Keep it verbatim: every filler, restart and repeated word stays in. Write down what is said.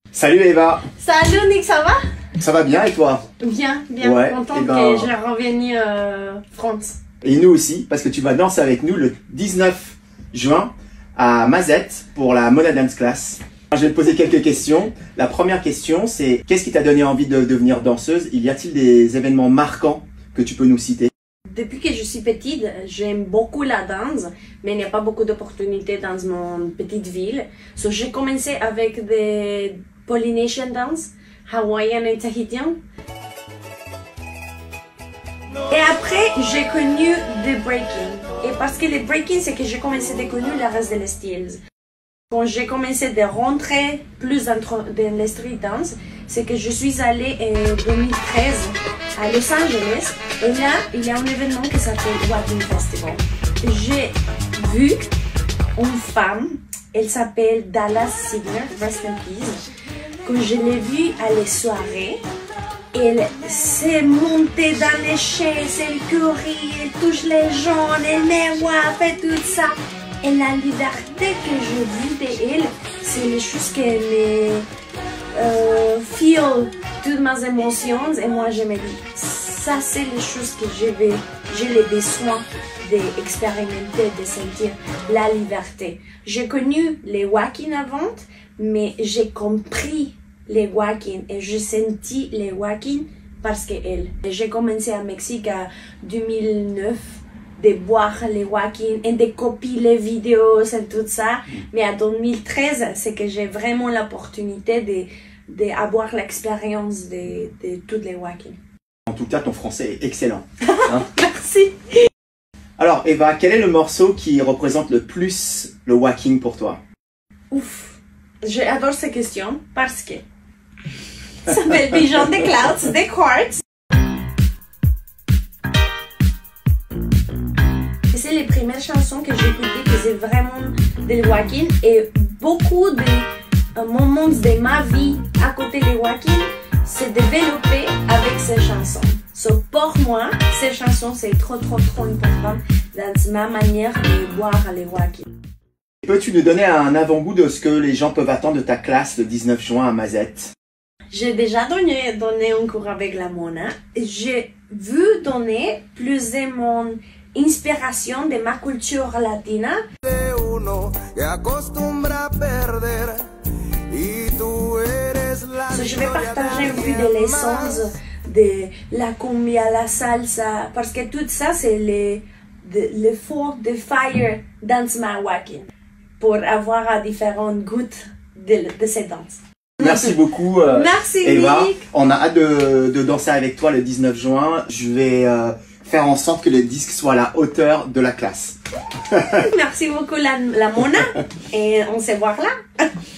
Salut Eva. Salut Nick, ça va? Ça va bien et toi? Bien, bien, ouais, contente ben... que je revenu euh, France. Et nous aussi, parce que tu vas danser avec nous le dix-neuf juin à Mazette pour la Mona Dance Class. Je vais te poser quelques questions. La première question, c'est qu'est-ce qui t'a donné envie de devenir danseuse? Y a-t-il des événements marquants que tu peux nous citer? Depuis que je suis petite, j'aime beaucoup la danse, mais il n'y a pas beaucoup d'opportunités dans mon petite ville. So, j'ai commencé avec des Polynesian dance, hawaïen et tahitien. Et après, j'ai connu le breaking. Et parce que le breaking, c'est que j'ai commencé à connaître le reste des styles. Quand j'ai commencé à rentrer plus dans, dans les street dance, c'est que je suis allée en deux mille treize à Los Angeles. Et là, il y a un événement qui s'appelle Walking Festival. J'ai vu une femme, elle s'appelle Dallas Signer, rest in peace. Quand je l'ai vue à les soirées, elle s'est montée dans les chaises, elle courit, elle touche les gens, elle met waf et tout ça. Et la liberté que je vis d'elle, c'est les choses qu'elle me euh, feel toutes mes émotions et moi je me dis, ça c'est les choses que je vais, j'ai le besoin d'expérimenter, de sentir la liberté. J'ai connu les walking avant, mais j'ai compris les walking et j'ai senti les walking parce que elle. J'ai commencé à Mexique en deux mille neuf de voir les walking et de copier les vidéos et tout ça. Mais en deux mille treize, c'est que j'ai vraiment l'opportunité de, de avoir l'expérience de, de toutes les walking. En tout cas, ton français est excellent. Hein? Merci. Alors Eva, quel est le morceau qui représente le plus le walking pour toi? Ouf, j'adore cette question parce que ça s'appelle Vision des Clouds, des Quartz. C'est les premières chansons que j'ai écoutées, que c'est vraiment des walking et beaucoup de euh, moments de ma vie à côté des walking s'est développé avec ces chansons. So, pour moi, ces chansons c'est trop trop trop important dans ma manière de voir les walking. Peux-tu nous donner un avant-goût de ce que les gens peuvent attendre de ta classe le dix-neuf juin à Mazette? J'ai déjà donné, donné un cours avec la Mona. J'ai vu donner plus de mon inspiration de ma culture latina. So, je vais partager un peu des leçons de la cumbia, la salsa, parce que tout ça c'est le, le feu de fire dans ma walking pour avoir différentes gouttes de, de cette danse. Merci beaucoup euh, Merci Eva. Nick. On a hâte de, de danser avec toi le dix-neuf juin. Je vais euh, faire en sorte que le disque soit à la hauteur de la classe. Merci beaucoup la, la Mona et on se voit là.